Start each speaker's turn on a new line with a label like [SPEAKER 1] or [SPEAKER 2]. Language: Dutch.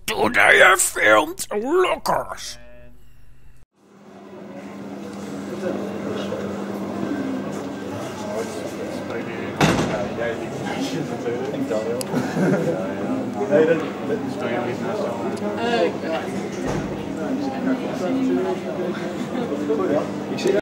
[SPEAKER 1] Today I filmed lockers.
[SPEAKER 2] Nee, dat stel je niet naast jou. Ik zie